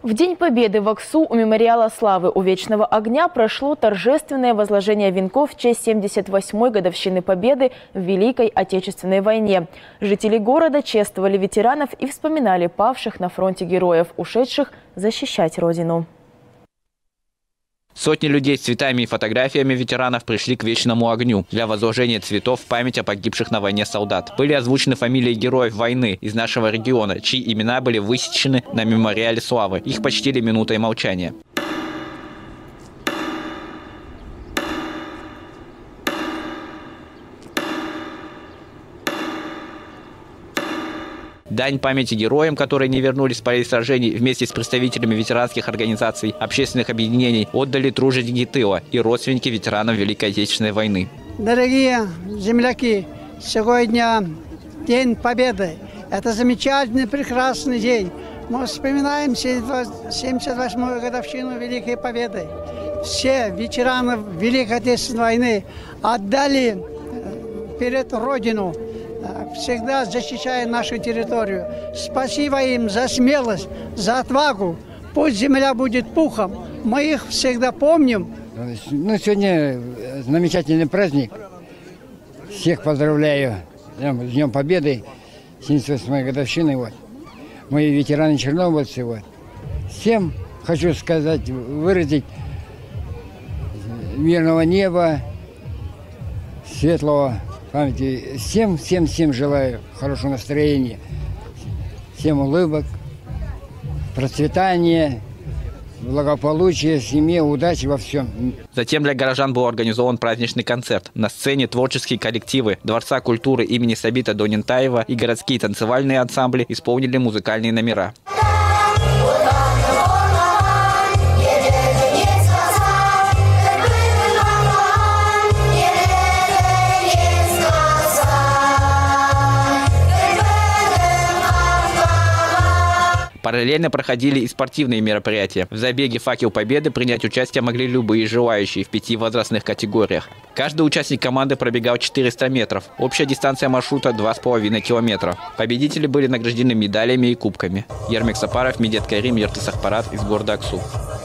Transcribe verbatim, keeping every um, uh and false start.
В День Победы в Аксу у мемориала славы у Вечного огня прошло торжественное возложение венков в честь семьдесят восьмой годовщины Победы в Великой Отечественной войне. Жители города чествовали ветеранов и вспоминали павших на фронте героев, ушедших защищать Родину. Сотни людей с цветами и фотографиями ветеранов пришли к Вечному огню для возложения цветов в память о погибших на войне солдат. Были озвучены фамилии героев войны из нашего региона, чьи имена были высечены на мемориале славы. Их почтили минутой молчания. Дань памяти героям, которые не вернулись с полей сражений, вместе с представителями ветеранских организаций, общественных объединений отдали труженики тыла и родственники ветеранов Великой Отечественной войны. Дорогие земляки, сегодня День Победы. Это замечательный, прекрасный день. Мы вспоминаем семьдесят восьмую годовщину Великой Победы. Все ветераны Великой Отечественной войны отдали перед Родину, всегда защищая нашу территорию. Спасибо им за смелость, за отвагу. Пусть земля будет пухом. Мы их всегда помним. Ну, сегодня замечательный праздник. Всех поздравляю с Днем Победы, семьдесят восьмой годовщины. Вот. Мои ветераны чернобыльцы. Вот. Всем хочу сказать, выразить мирного неба, светлого памяти. Всем, всем, всем желаю хорошего настроения, всем улыбок, процветания, благополучия, семье, удачи во всем. Затем для горожан был организован праздничный концерт. На сцене творческие коллективы Дворца культуры имени Сабита Донентаева и городские танцевальные ансамбли исполнили музыкальные номера. Параллельно проходили и спортивные мероприятия. В забеге «Факел Победы» принять участие могли любые желающие в пяти возрастных категориях. Каждый участник команды пробегал четыреста метров. Общая дистанция маршрута – два с половиной километра. Победители были награждены медалями и кубками. Ермек Сапаров, Медет Карим, Ертыс Ахпарат из города Аксу.